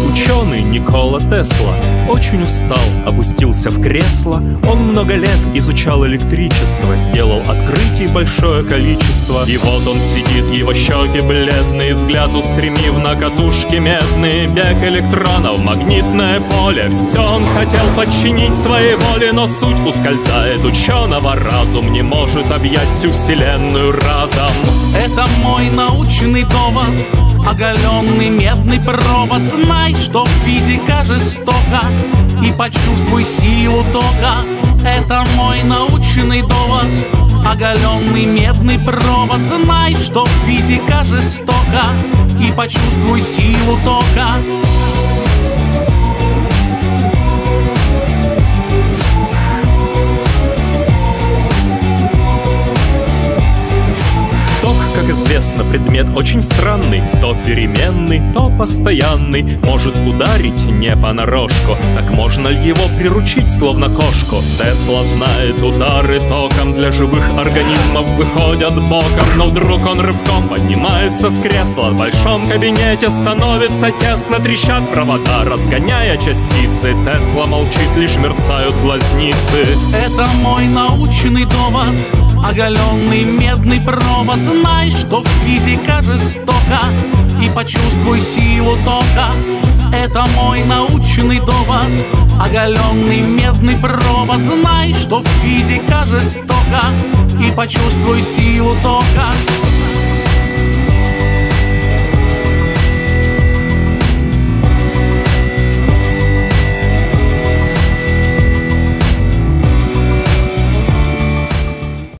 Ученый Никола Тесла очень устал, опустился в кресло. Он много лет изучал электричество, сделал открытий большое количество. И вот он сидит, его щеки бледные, взгляд устремив на катушки медные. Бег электронов, магнитное поле, все он хотел подчинить своей воле, но суть ускользает ученого. Разум не может объять всю вселенную разом. Это мой научный довод, оголенный медный провод. Знай, что физика жестока, и почувствуй силу тока. Это мой научный довод, оголенный медный провод. Знай, что физика жестока, и почувствуй силу тока. Как известно, предмет очень странный, то переменный, то постоянный. Может ударить не понарошку, так можно ли его приручить, словно кошку? Тесла знает, удары током для живых организмов выходят боком. Но вдруг он рывком поднимается с кресла. В большом кабинете становится тесно, трещат провода, разгоняя частицы. Тесла молчит, лишь мерцают глазницы. Это мой научный довод, оголенный медный провод. Знай, что физика жестока, и почувствуй силу тока. Это мой научный довод, оголенный медный провод. Знай, что физика жестока, и почувствуй силу тока.